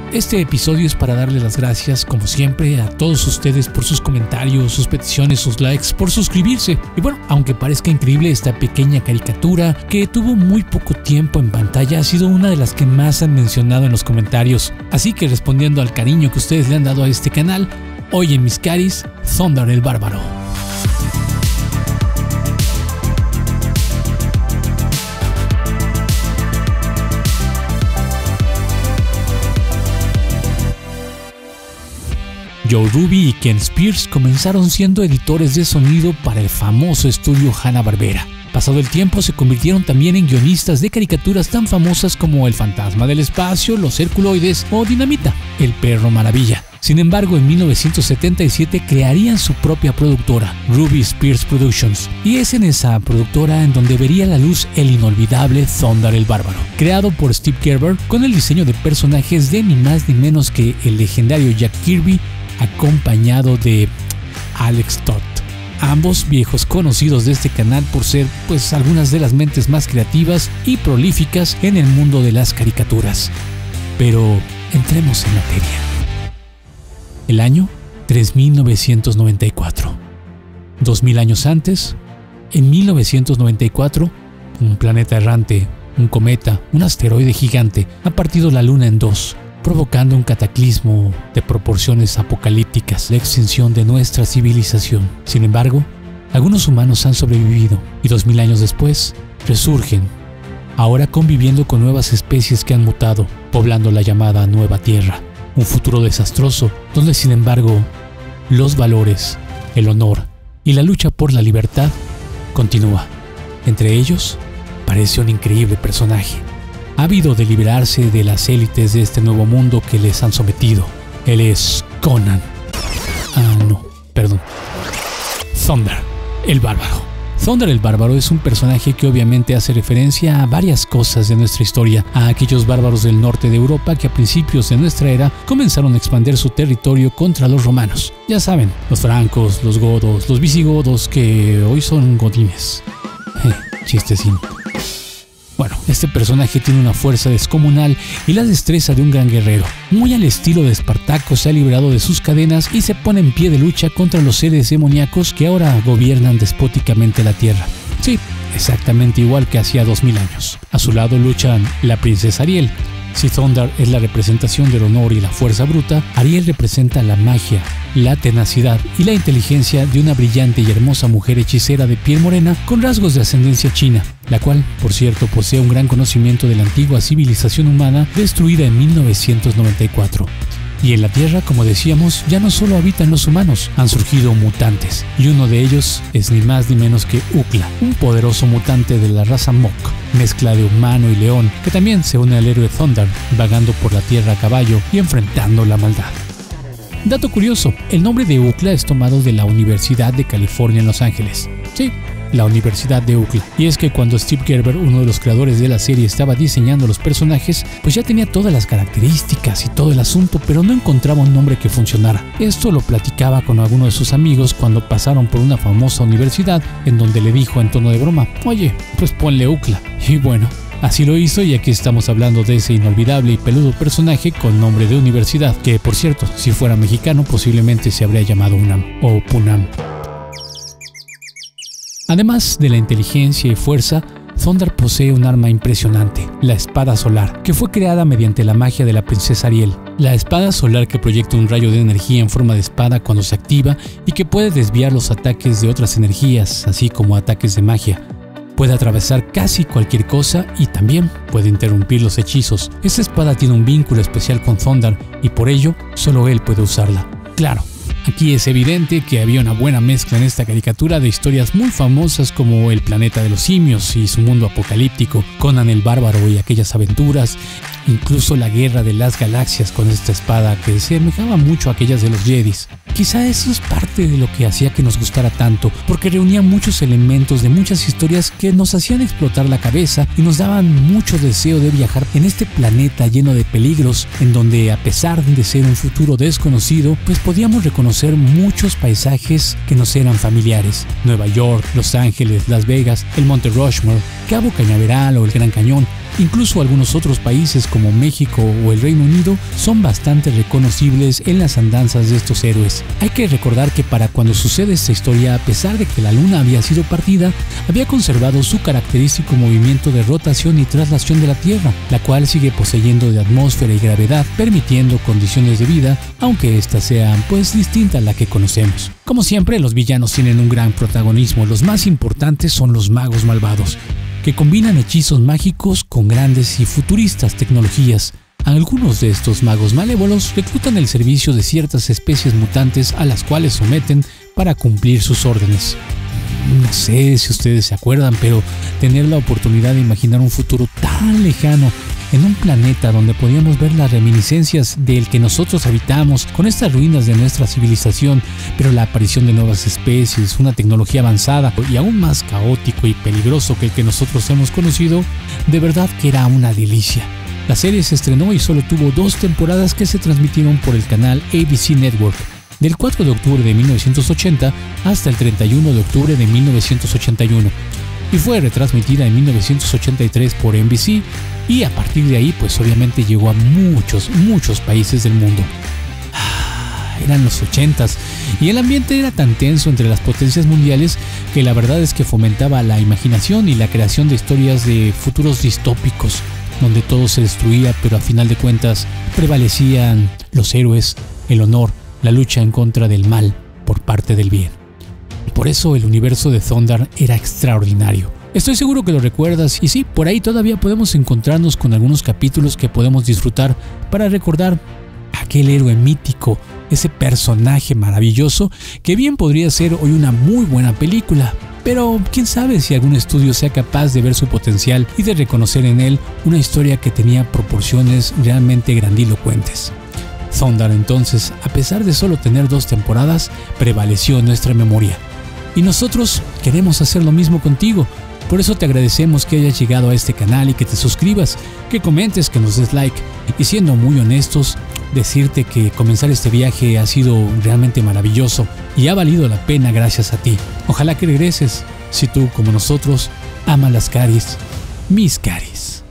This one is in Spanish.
Este episodio es para darles las gracias, como siempre, a todos ustedes por sus comentarios, sus peticiones, sus likes, por suscribirse. Y bueno, aunque parezca increíble, esta pequeña caricatura que tuvo muy poco tiempo en pantalla ha sido una de las que más han mencionado en los comentarios. Así que respondiendo al cariño que ustedes le han dado a este canal, hoy en mis caris, Thundar el Bárbaro. Joe Ruby y Ken Spears comenzaron siendo editores de sonido para el famoso estudio Hanna-Barbera. Pasado el tiempo se convirtieron también en guionistas de caricaturas tan famosas como El Fantasma del Espacio, Los Herculoides o Dinamita, El Perro Maravilla. Sin embargo, en 1977 crearían su propia productora, Ruby Spears Productions, y es en esa productora en donde vería la luz el inolvidable Thundar el Bárbaro, creado por Steve Gerber con el diseño de personajes de ni más ni menos que el legendario Jack Kirby, acompañado de Alex Toth, ambos viejos conocidos de este canal por ser pues algunas de las mentes más creativas y prolíficas en el mundo de las caricaturas. Pero entremos en materia. El año 3994. 2000 años antes, en 1994, un planeta errante, un cometa, un asteroide gigante ha partido la luna en dos, provocando un cataclismo de proporciones apocalípticas, la extinción de nuestra civilización. Sin embargo, algunos humanos han sobrevivido y 2000 años después resurgen, ahora conviviendo con nuevas especies que han mutado, poblando la llamada Nueva Tierra. Un futuro desastroso donde, sin embargo, los valores, el honor y la lucha por la libertad continúa. Entre ellos, aparece un increíble personaje, ávido de liberarse de las élites de este nuevo mundo que les han sometido. Él es Conan. Thundar el Bárbaro. Thundar el Bárbaro es un personaje que obviamente hace referencia a varias cosas de nuestra historia, a aquellos bárbaros del norte de Europa que a principios de nuestra era comenzaron a expandir su territorio contra los romanos. Ya saben, los francos, los godos, los visigodos, que hoy son godines. Chistecín. Bueno, este personaje tiene una fuerza descomunal y la destreza de un gran guerrero. Muy al estilo de Espartaco, se ha librado de sus cadenas y se pone en pie de lucha contra los seres demoníacos que ahora gobiernan despóticamente la Tierra. Sí, exactamente igual que hacía 2000 años. A su lado luchan la princesa Ariel. Si Thundar es la representación del honor y la fuerza bruta, Ariel representa la magia, la tenacidad y la inteligencia de una brillante y hermosa mujer hechicera de piel morena con rasgos de ascendencia china, la cual, por cierto, posee un gran conocimiento de la antigua civilización humana destruida en 1994. Y en la Tierra, como decíamos, ya no solo habitan los humanos, han surgido mutantes, y uno de ellos es ni más ni menos que Ukla, un poderoso mutante de la raza Mok, mezcla de humano y león, que también se une al héroe Thundar, vagando por la Tierra a caballo y enfrentando la maldad. Dato curioso, el nombre de Ukla es tomado de la Universidad de California en Los Ángeles. Sí, la Universidad de Ukla. Y es que cuando Steve Gerber, uno de los creadores de la serie, estaba diseñando los personajes, pues ya tenía todas las características y todo el asunto, pero no encontraba un nombre que funcionara. Esto lo platicaba con alguno de sus amigos cuando pasaron por una famosa universidad, en donde le dijo en tono de broma: oye, pues ponle Ukla. Y bueno, así lo hizo, y aquí estamos hablando de ese inolvidable y peludo personaje con nombre de universidad, que por cierto, si fuera mexicano posiblemente se habría llamado UNAM o Punam. Además de la inteligencia y fuerza, Thundar posee un arma impresionante, la espada solar, que fue creada mediante la magia de la princesa Ariel. La espada solar que proyecta un rayo de energía en forma de espada cuando se activa y que puede desviar los ataques de otras energías, así como ataques de magia. Puede atravesar casi cualquier cosa y también puede interrumpir los hechizos. Esta espada tiene un vínculo especial con Thundar y por ello solo él puede usarla. Claro, aquí es evidente que había una buena mezcla en esta caricatura de historias muy famosas como El planeta de los simios y su mundo apocalíptico, Conan el Bárbaro y aquellas aventuras, incluso la guerra de las galaxias con esta espada que se semejaba mucho a aquellas de los Jedis. Quizá eso es parte de lo que hacía que nos gustara tanto, porque reunía muchos elementos de muchas historias que nos hacían explotar la cabeza y nos daban mucho deseo de viajar en este planeta lleno de peligros, en donde, a pesar de ser un futuro desconocido, pues podíamos reconocer muchos paisajes que nos eran familiares: Nueva York, Los Ángeles, Las Vegas, el Monte Rushmore, Cabo Cañaveral o el Gran Cañón, Incluso algunos otros países como México o el Reino Unido son bastante reconocibles en las andanzas de estos héroes. Hay que recordar que para cuando sucede esta historia, a pesar de que la luna había sido partida, había conservado su característico movimiento de rotación y traslación de la Tierra, la cual sigue poseyendo de atmósfera y gravedad, permitiendo condiciones de vida, aunque éstas sean pues distintas a la que conocemos. Como siempre, los villanos tienen un gran protagonismo. Los más importantes son los magos malvados, que combinan hechizos mágicos con grandes y futuristas tecnologías. Algunos de estos magos malévolos reclutan el servicio de ciertas especies mutantes a las cuales someten para cumplir sus órdenes. No sé si ustedes se acuerdan, pero tener la oportunidad de imaginar un futuro tan lejano en un planeta donde podíamos ver las reminiscencias del que nosotros habitamos, con estas ruinas de nuestra civilización, pero la aparición de nuevas especies, una tecnología avanzada y aún más caótico y peligroso que el que nosotros hemos conocido, de verdad que era una delicia. La serie se estrenó y solo tuvo 2 temporadas que se transmitieron por el canal ABC Network, del 4 de octubre de 1980 hasta el 31 de octubre de 1981, y fue retransmitida en 1983 por NBC, y a partir de ahí pues obviamente llegó a muchos países del mundo. Eran los 80s y el ambiente era tan tenso entre las potencias mundiales que la verdad es que fomentaba la imaginación y la creación de historias de futuros distópicos, donde todo se destruía, pero a final de cuentas prevalecían los héroes, el honor, la lucha en contra del mal por parte del bien. Por eso el universo de Thundar era extraordinario. Estoy seguro que lo recuerdas, y sí, por ahí todavía podemos encontrarnos con algunos capítulos que podemos disfrutar para recordar a aquel héroe mítico, ese personaje maravilloso que bien podría ser hoy una muy buena película. Pero quién sabe si algún estudio sea capaz de ver su potencial y de reconocer en él una historia que tenía proporciones realmente grandilocuentes. Thundar entonces, a pesar de solo tener 2 temporadas, prevaleció en nuestra memoria. Y nosotros queremos hacer lo mismo contigo. Por eso te agradecemos que hayas llegado a este canal y que te suscribas, que comentes, que nos des like. Y siendo muy honestos, decirte que comenzar este viaje ha sido realmente maravilloso y ha valido la pena gracias a ti. Ojalá que regreses, si tú, como nosotros, amas las caries, mis caries.